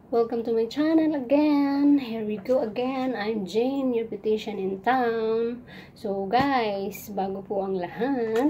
Welcome to my channel again. Here we go again. I'm Jane, your beautician in town. So guys, bago po ang lahat,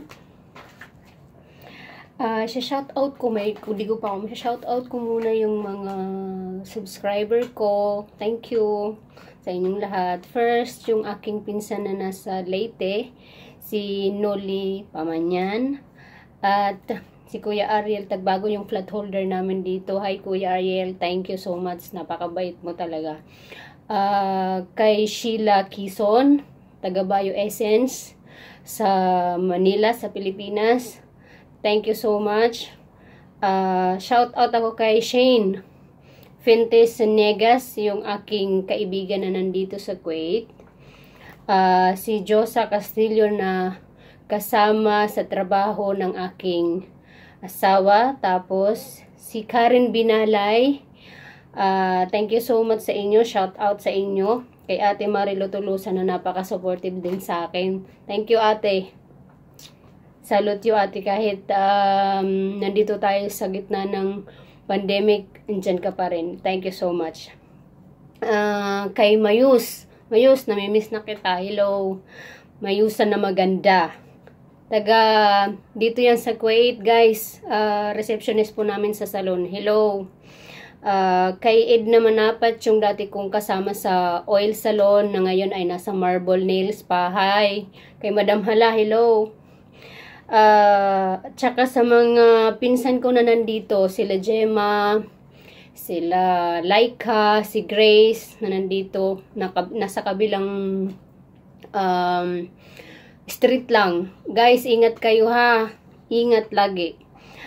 shoutout ko, di ko pa ako, shoutout ko muna yung mga subscriber ko. Thank you sa inyong lahat. First, yung aking pinsan na nasa Leyte, si Noli Pamanyan. At si Kuya Ariel Tagbago, yung flat holder namin dito. Hi Kuya Ariel, thank you so much. Napakabait mo talaga. Kay Sheila Quezon, taga Bio Essence sa Manila, sa Pilipinas. Thank you so much. Shout out ako kay Shane Fintes Negas, yung aking kaibigan na nandito sa Kuwait. Si Josa Castillo na kasama sa trabaho ng aking asawa. Tapos si Karen Binalay, thank you so much sa inyo. Shout out sa inyo. Kay Ate Marilo Tulusan na napaka-supportive din sa akin. Thank you Ate. Salute you Ate, kahit nandito tayo sa gitna ng pandemic, andyan ka pa rin. Thank you so much. Kay Mayus, namimiss na kita. Hello. Mayusan na maganda. Taga dito yan sa Kuwait guys. Receptionist po namin sa salon. Hello. Kay Edna Manapat, yung dati kong kasama sa oil salon na ngayon ay nasa Marble Nails pa. Hi. Kay Madam Hala, hello. Tsaka sa mga pinsan ko na nandito, sila Gemma, sila Laika, si Grace na nandito, nasa kabilang street lang. Guys, ingat kayo ha. Ingat lagi.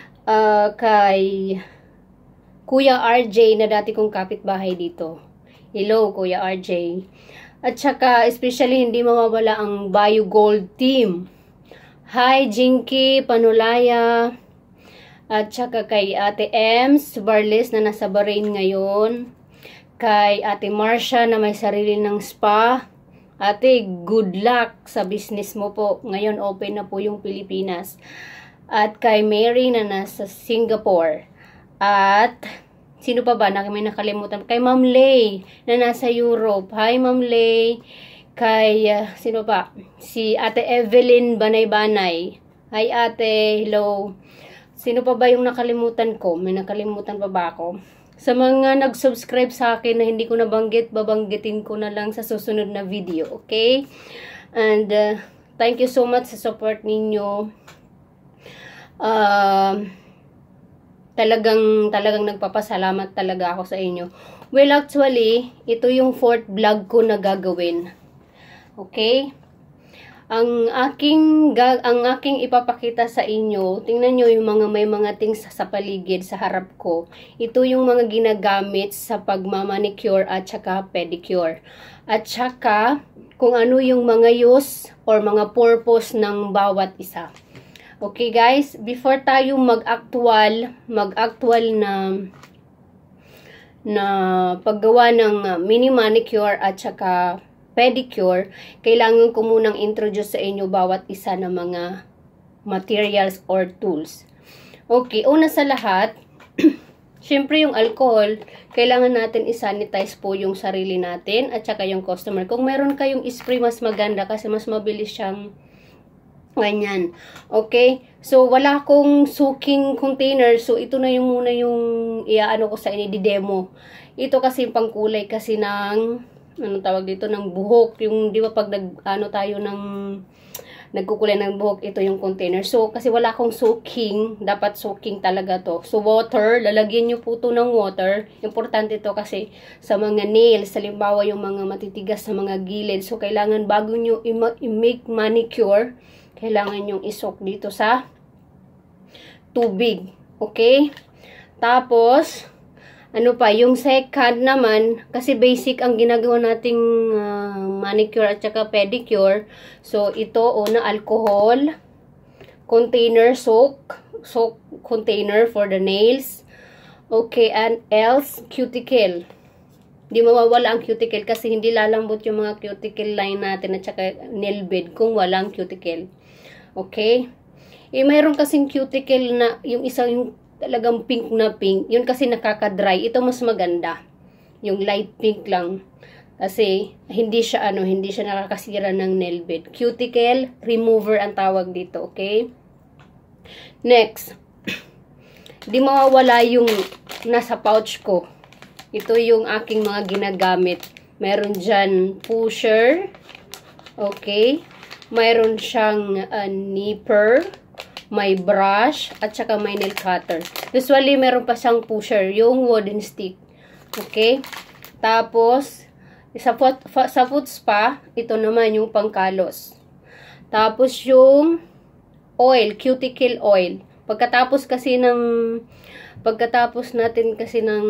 Kay Kuya RJ na dati kong kapitbahay dito. Hello, Kuya RJ. At saka, especially, hindi mawawala ang Bio Gold team. Hi, Jinky, Panulaya. At saka kay Ate Ems Barles na nasa Bahrain ngayon. Kay Ate Marcia na may sarili ng spa. Ate, good luck sa business mo po. Ngayon, open na po yung Pilipinas. At kay Mary na nasa Singapore. At sino pa ba? May nakalimutan. Kay Ma'am Lay na nasa Europe. Hi, Ma'am Lay. Kay, sino pa? Si Ate Evelyn Banay-Banay. Hi, Ate. Hello. Sino pa ba yung nakalimutan ko? May nakalimutan pa ba ako? Sa mga nag-subscribe sa akin na hindi ko nabanggit, babanggitin ko na lang sa susunod na video. Okay? And, thank you so much sa support ninyo. Talagang nagpapasalamat talaga ako sa inyo. Well, actually, ito yung 4th vlog ko na gagawin. Okay? Ang aking ipapakita sa inyo, tingnan nyo yung may mga things sa paligid, sa harap ko. Ito yung mga ginagamit sa pagmamanicure at saka pedicure. At saka, kung ano yung mga use or mga purpose ng bawat isa. Okay guys, before tayo mag-actual na paggawa ng mini manicure at saka pedicure, kailangan ko munang introduce sa inyo bawat isa ng mga materials or tools. Okay, una sa lahat, syempre yung alcohol, kailangan natin isanitize po yung sarili natin at saka yung customer. Kung meron kayong spray, mas maganda kasi mas mabilis siyang ganyan. Okay? So, wala akong soaking container. So, ito na yung muna yung iaano ko sa inyo, di-demo. Ito kasi yung pangkulay kasi ng anong tawag dito, ng buhok. Yung, di ba, pag nagkukulay ng buhok, ito yung container. So, kasi wala akong soaking, dapat soaking talaga to. So, water, lalagyan nyo po to ng water. Importante to kasi sa mga nails, halimbawa yung mga matitigas sa mga gilid. So, kailangan bago nyo i-make manicure, kailangan nyo i-soak dito sa tubig. Okay? Tapos, ano pa, yung second naman, kasi basic ang ginagawa nating manicure at saka pedicure. So, ito, una, alcohol, container, soak container for the nails. Okay, and else, cuticle. Di mawawala ang cuticle kasi hindi lalambot yung mga cuticle line natin at saka nail bed kung walang cuticle. Okay? Mayroon kasing cuticle na, yung isang yung talagang pink na pink. Yun kasi nakaka-dry. Ito mas maganda. Yung light pink lang. Kasi hindi siya nakakasira ng nail bed. Cuticle remover ang tawag dito, okay? Next, di mawawala yung nasa pouch ko. Ito yung aking mga ginagamit. Meron dyan pusher. Okay? Mayroon siyang nipper. May brush. At saka may nail cutter. Usually, meron pa siyang pusher. Yung wooden stick. Okay? Tapos, sa foot spa, ito naman yung pangkalos. Tapos, yung oil. Cuticle oil. Pagkatapos natin kasi ng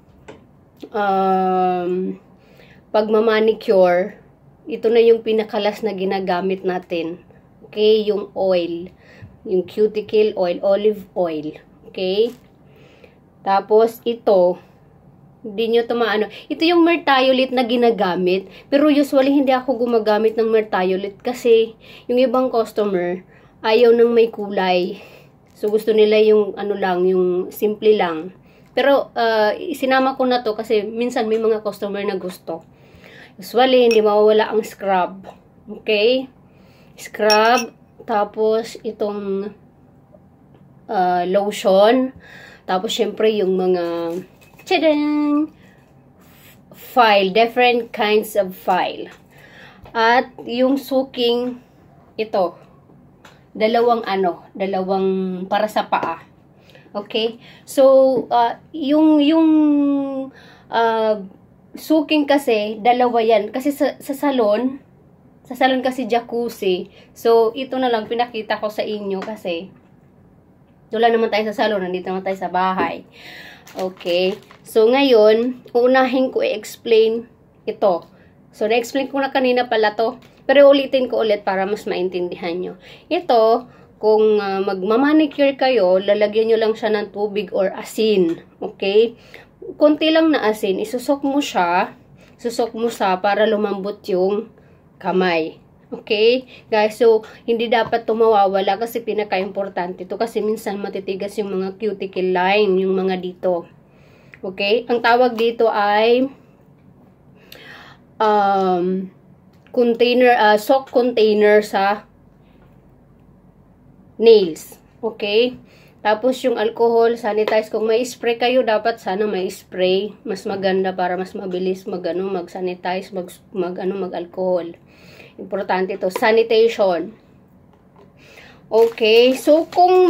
pagmamanicure, ito na yung pinakalas na ginagamit natin. Okay, yung oil. Yung cuticle oil, olive oil. Okay? Tapos, ito, hindi nyo ito maano. Ito yung Mertiolate na ginagamit. Pero usually, hindi ako gumagamit ng Mertiolate kasi yung ibang customer, ayaw nang may kulay. So, gusto nila yung yung simple lang. Pero, isinama ko na to kasi minsan may mga customer na gusto. Usually, hindi mawawala ang scrub. Okay? Scrub. Tapos, itong lotion. Tapos, syempre, yung mga tadang! File. Different kinds of file. At, yung suking, ito. Dalawang para sa paa. Okay? So, yung suking kasi, dalawa yan. Kasi sa salon kasi jacuzzi. So, ito na lang pinakita ko sa inyo kasi wala naman tayo sa salon, nandito naman tayo sa bahay. Okay? So, ngayon, uunahin ko i-explain ito. So, na-explain ko na kanina pala to. Pero ulitin ko ulit para mas maintindihan nyo. Ito, kung magmamanicure kayo, lalagyan nyo lang siya ng tubig or asin. Okay? Konti lang na asin, isusok mo siya para lumambot yung kamay. Okay? Guys, so, hindi dapat mawawala kasi pinaka-importante ito kasi minsan matitigas yung mga cuticle line, yung mga dito. Okay? Ang tawag dito ay sock container sa nails. Okay? Tapos yung alcohol, sanitize. Kung may spray kayo, dapat sana may spray. Mas maganda para mas mabilis mag-sanitize, mag-alcohol. Importante ito. Sanitation. Okay? So, kung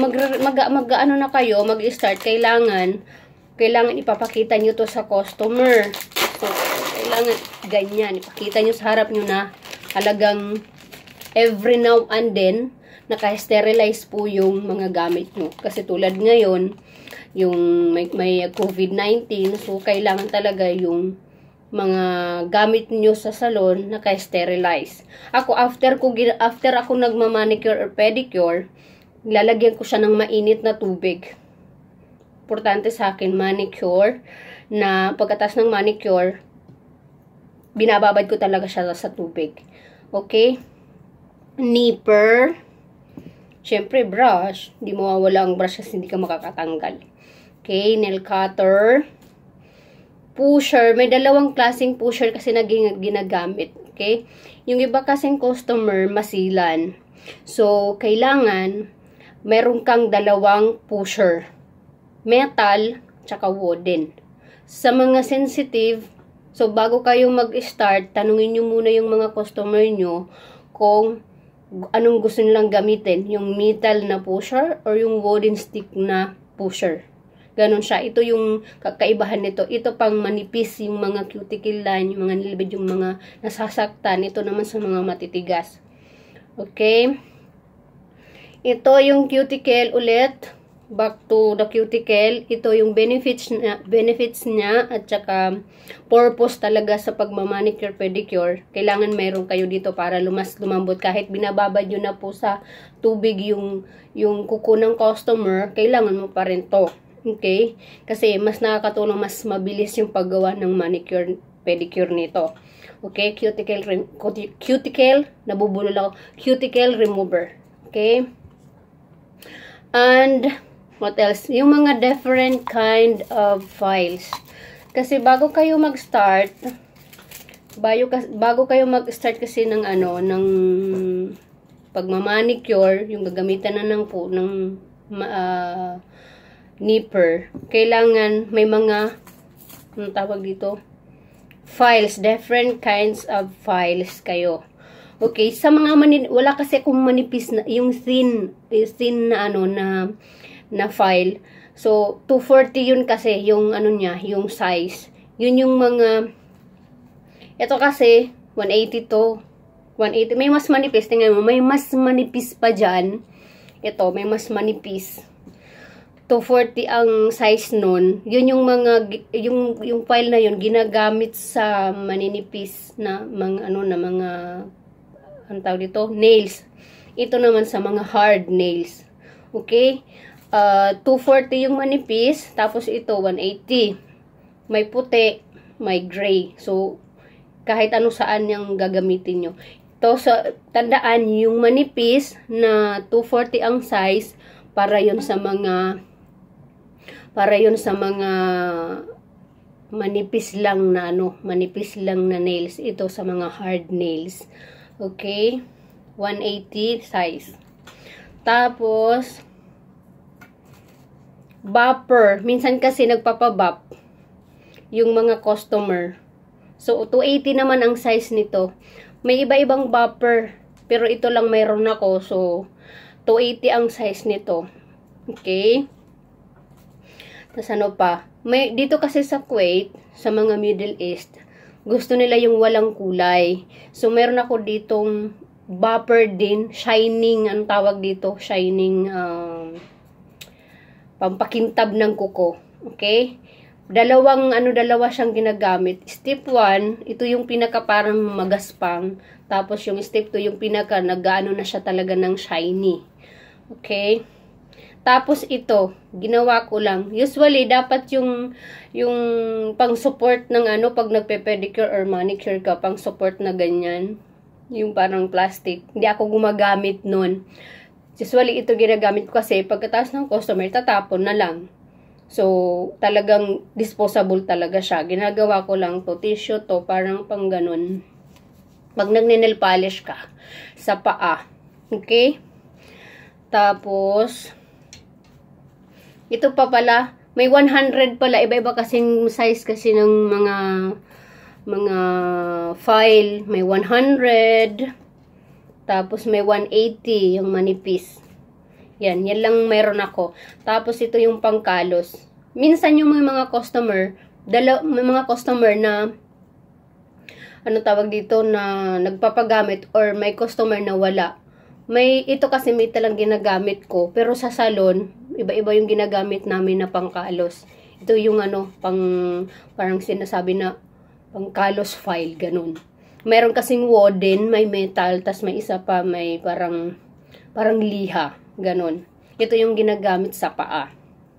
mag-start, kailangan ipapakita nyo to sa customer. So, kailangan ganyan. Ipakita nyo sa harap nyo na halagang every now and then, naka-sterilize po yung mga gamit nyo. Kasi tulad ngayon, yung may COVID-19, so kailangan talaga yung mga gamit nyo sa salon naka-sterilize. Ako, after ako nagma-manicure or pedicure, lalagyan ko siya ng mainit na tubig. Importante sa akin, manicure, na pagkatapos ng manicure, binababad ko talaga siya sa tubig. Okay? Nipper. Siyempre, brush. Hindi mawawala ang brush kasi hindi ka makakatanggal. Okay, nail cutter. Pusher. May dalawang klaseng pusher kasi na ginagamit. Okay? Yung iba kasing customer, masilan. So, kailangan meron kang dalawang pusher. Metal, tsaka wooden. Sa mga sensitive, so bago kayo mag-start, tanungin nyo muna yung mga customer nyo kung anong gusto nilang gamitin, yung metal na pusher or yung wooden stick na pusher. Ganon siya. Ito yung kakaibahan nito. Ito pang manipis yung mga cuticle line, yung mga nilibid, yung mga nasasaktan. Ito naman sa mga matitigas. Okay? Ito yung cuticle ulit. Back to the cuticle. Ito yung benefits niya at saka purpose talaga sa pagmamanicure pedicure. Kailangan mayroon kayo dito para lumambot. Kahit binababad nyo na po sa tubig yung kuko ng customer, kailangan mo pa rin to. Okay? Kasi mas nakakatulong, mas mabilis yung paggawa ng manicure pedicure nito. Okay? Cuticle, nabubulol ako. Cuticle remover. Okay? And What else? Yung mga different kind of files. Kasi bago kayo mag-start, bago kayo mag-start kasi ng ano, ng pagmamanicure, yung gagamitan na ng nipper, kailangan may mga, anong tawag dito? Files, different kinds of files kayo. Okay, sa mga wala kasi kung manipis na, yung thin na ano, na file. So, 240 yun kasi, yung ano niya, yung size. Yun yung mga, ito kasi, 180 to, 180. May mas manipis, tingnan mo, may mas manipis pa dyan. Ito, may mas manipis. 240 ang size nun. Yun yung mga, yung file na yun, ginagamit sa maninipis na mga, ano, na mga, ang tawag dito, nails. Ito naman sa mga hard nails. Okay? 240 yung manipis, tapos ito 180. May puti, may gray. So, kahit ano saan yung gagamitin nyo. Ito, tandaan, yung manipis na 240 ang size, para yun sa mga manipis lang na ano, manipis lang na nails. Ito sa mga hard nails. Okay? 180 size. Tapos, bopper. Minsan kasi nagpapabop yung mga customer. So, 280 naman ang size nito. May iba-ibang bopper. Pero ito lang mayroon ako. So, 280 ang size nito. Okay? Tapos ano pa? Dito kasi sa Kuwait, sa mga Middle East, gusto nila yung walang kulay. So, meron ako ditong bopper din. Shining, ang tawag dito? Shining, pampakintab ng kuko. Okay? Dalawa siyang ginagamit. Step 1, ito yung pinaka parang magaspang. Tapos yung step 2, yung pinaka nag-ano na siya talaga ng shiny. Okay? Tapos ito, ginawa ko lang. Usually, dapat yung pang-support ng ano, pag nagpe-pedicure or manicure ka, pang-support na ganyan. Yung parang plastic. Hindi ako gumagamit nun. Usually, ito ginagamit ko kasi pagkatapos ng customer, tatapon na lang. So, talagang disposable talaga siya. Ginagawa ko lang to, tissue to, parang pang ganun. Pag nagne-nail polish ka sa paa. Okay? Tapos, ito pa pala, may 100 pala. Iba-iba kasing size kasi ng mga file. May 100. Tapos may 180 yung manipis. Yan lang mayroon ako. Tapos ito yung pangkalos. Minsan yung mga customer, may mga customer na ano tawag dito, na nagpapagamit or may customer na wala. Ito kasi may talang ginagamit ko, pero sa salon, iba-iba yung ginagamit namin na pangkalos. Ito yung ano, parang sinasabi na pangkalos file, ganun. Meron kasing wooden, may metal, tas may isa pa, may parang liha, ganun. Ito yung ginagamit sa paa.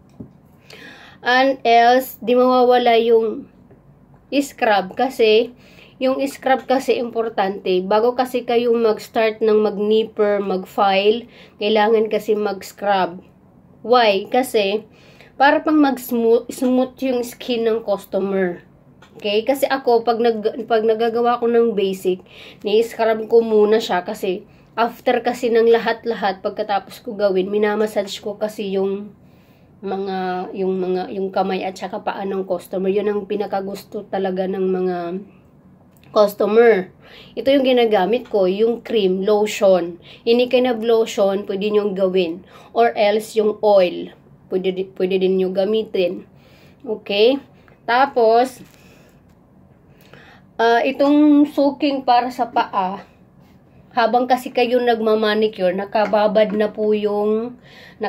And else, di mawawala yung scrub kasi, yung scrub kasi importante. Bago kasi kayo mag-start ng mag-nipper, mag-file, kailangan kasi mag-scrub. Why? Kasi, para pang mag-smooth yung skin ng customer. Okay? Kasi ako, pag nagagawa ko ng basic, ni-scrub ko muna siya kasi, after kasi ng lahat-lahat, pagkatapos ko gawin, minamassage ko kasi yung kamay at saka paa ng customer. Yun ang pinakagusto talaga ng mga customer. Ito yung ginagamit ko, yung cream, lotion. Hindi kayo lotion, pwede nyo gawin. Or else yung oil, pwede din nyo gamitin. Okay? Tapos, itong soaking para sa paa, habang kasi kayo nagmamanicure, nakababad na po yung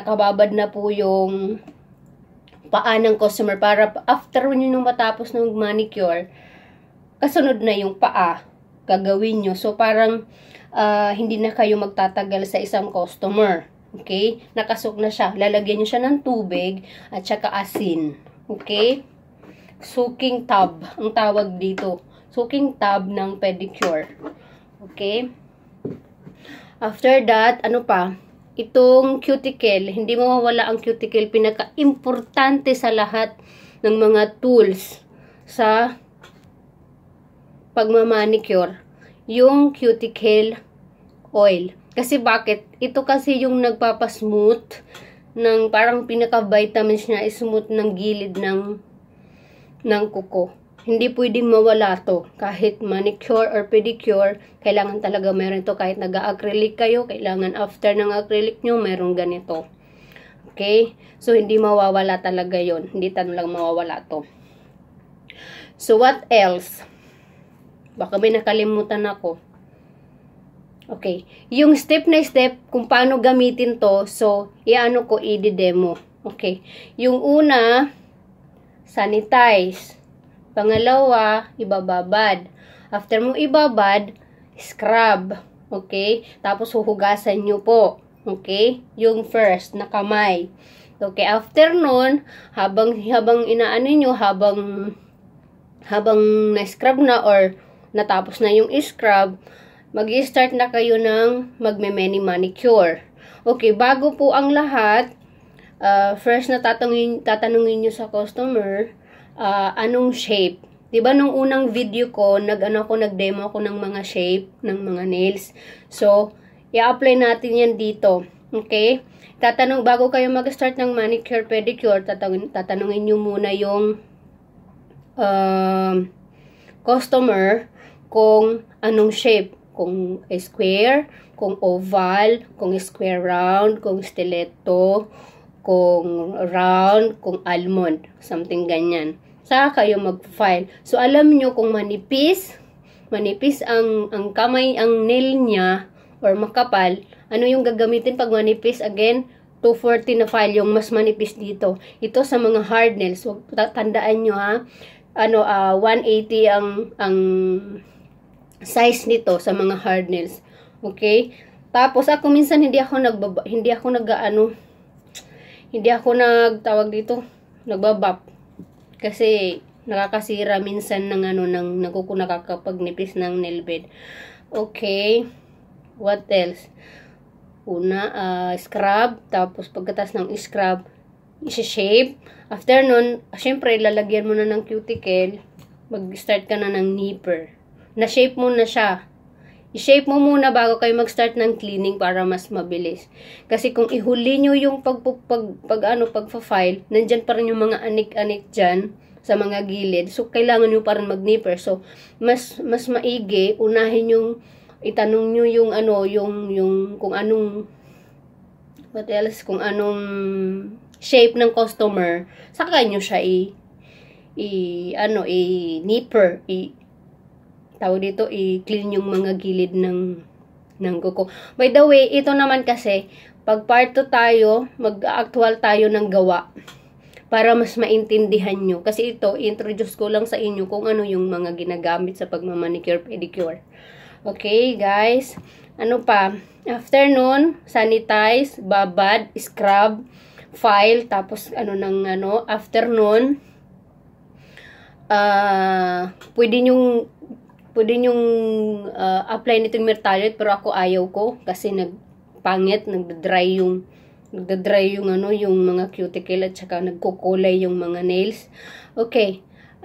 paa ng customer para after nyo matapos ng manicure, kasunod na yung paa gagawin nyo. So, parang hindi na kayo magtatagal sa isang customer. Okay? Nakasok na siya. Lalagyan nyo siya ng tubig at saka asin. Okay? Soaking tub ang tawag dito. Soaking tub ng pedicure. Okay? After that, ano pa? itong cuticle. Hindi mawawala ang cuticle. Pinaka-importante sa lahat ng mga tools sa pagmamanicure, yung cuticle oil. Kasi bakit? Ito kasi yung nagpapasmooth ng parang pinaka-vitamins niya, smooth ng gilid ng kuko. Hindi pwedeng mawala to. Kahit manicure or pedicure, kailangan talaga meron to. Kahit nag-acrylic kayo, kailangan after ng acrylic nyo, meron ganito. Okay? So, hindi mawawala talaga yon. Hindi talagang mawawala to. So, what else? Baka may nakalimutan ako. Okay. Yung step na step, kung paano gamitin to, so, iano ko, i-demo. Okay. Yung una, sanitize. Pangalawa, ibababad. After mo ibabad, scrub. Okay? Tapos huhugasan nyo po. Okay? Yung first, na kamay. Okay, after nun, habang inaano nyo, habang na-scrub na or natapos na yung scrub, mag-i-start na kayo ng magme-mani manicure. Okay, bago po ang lahat, first na tatanungin nyo sa customer, anong shape. Diba nung unang video ko, nag-demo ako ng mga shape, ng mga nails. So, i-apply natin yan dito. Okay? Bago kayo mag-start ng manicure, pedicure, tatanungin nyo muna yung customer kung anong shape. Kung square, kung oval, kung square round, kung stiletto, kung round, kung almond. Something ganyan. Saka kayo mag-file. So, alam nyo kung manipis ang kamay, ang nail niya, or makapal, ano yung gagamitin pag manipis? Again, 240 na file yung mas manipis dito. Ito sa mga hard nails. So, tandaan nyo ha, 180 ang size nito sa mga hard nails. Okay? Tapos ako minsan hindi ako nagbabap. Kasi nakakasira minsan ng nakakapagnipis ng nail bed. Okay. What else? Una, scrub. Tapos pagkatas ng scrub, isi-shape. After nun, syempre, lalagyan mo na ng cuticle. Mag-start ka na ng nipper. Na-shape mo na siya. I-shape mo muna bago kayo mag-start ng cleaning para mas mabilis. Kasi kung ihuli nyo yung pagpa-file, nandyan pa rin yung mga anik-anik dyan sa mga gilid. So, kailangan nyo pa rin mag-nipper. So, mas maigi, unahin yung itanong nyo yung kung anong what else, kung anong shape ng customer, saka nyo siya nipper, tawag dito, i-clean yung mga gilid ng kuko. By the way, ito naman kasi, pag part 2 tayo, mag-actual tayo ng gawa para mas maintindihan nyo. Kasi ito, introduce ko lang sa inyo kung ano yung mga ginagamit sa pagmamanicure, pedicure. Okay, guys. Ano pa? After nun, sanitize, babad, scrub, file, tapos after nun, pwede nyong apply nitong Mirtalite, pero ako ayaw ko kasi nagda-dry yung mga cuticle at saka nagkukulay yung mga nails. Okay.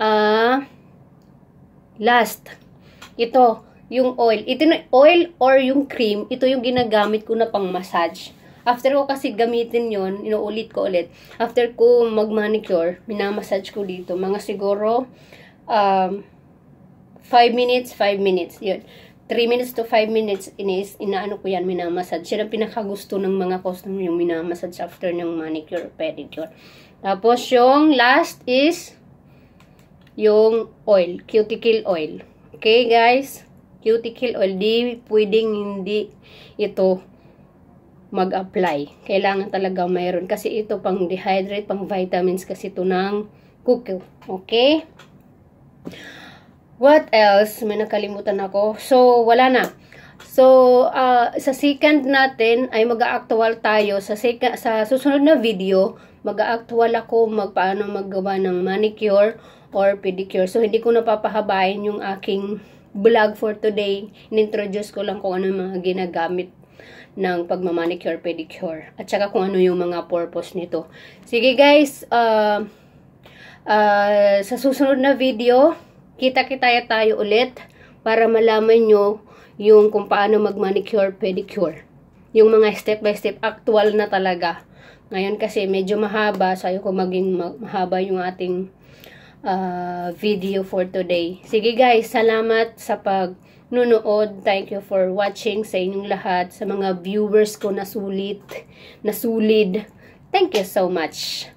Last. Ito, yung oil. Ito na oil or yung cream, ito yung ginagamit ko na pang massage. After ko kasi gamitin yon, inuulit ko ulit. After ko mag-manicure, minamassage ko dito. Mga siguro 5 minutes. Yun. 3 minutes to 5 minutes inaano ko yan, minamassage. Yan ang pinakagusto ng mga customer, yung minamassage after ng manicure, pedicure. Tapos yung last is yung oil, cuticle oil. Okay, guys? Cuticle oil, di pwedeng hindi ito mag-apply. Kailangan talaga mayroon. Kasi ito pang dehydrate, pang vitamins kasi ito ng kuko. Okay? What else? May nakalimutan ako. So, wala na. So, sa second natin ay mag-actual tayo. Sa susunod na video, mag-actual ako paano maggawa ng manicure or pedicure. So, hindi ko napapahabain yung aking vlog for today. In-introduce ko lang kung ano yung mga ginagamit ng pagmamanicure, pedicure. At saka kung ano yung mga purpose nito. Sige guys, sa susunod na video, kita-kitaya tayo ulit para malaman nyo yung kung paano mag-manicure, pedicure. Yung mga step by step, actual na talaga. Ngayon kasi medyo mahaba, so ayoko maging mahaba yung ating video for today. Sige guys, salamat sa pagnunood. Thank you for watching sa inyong lahat. Sa mga viewers ko na sulit, na sulid. Thank you so much.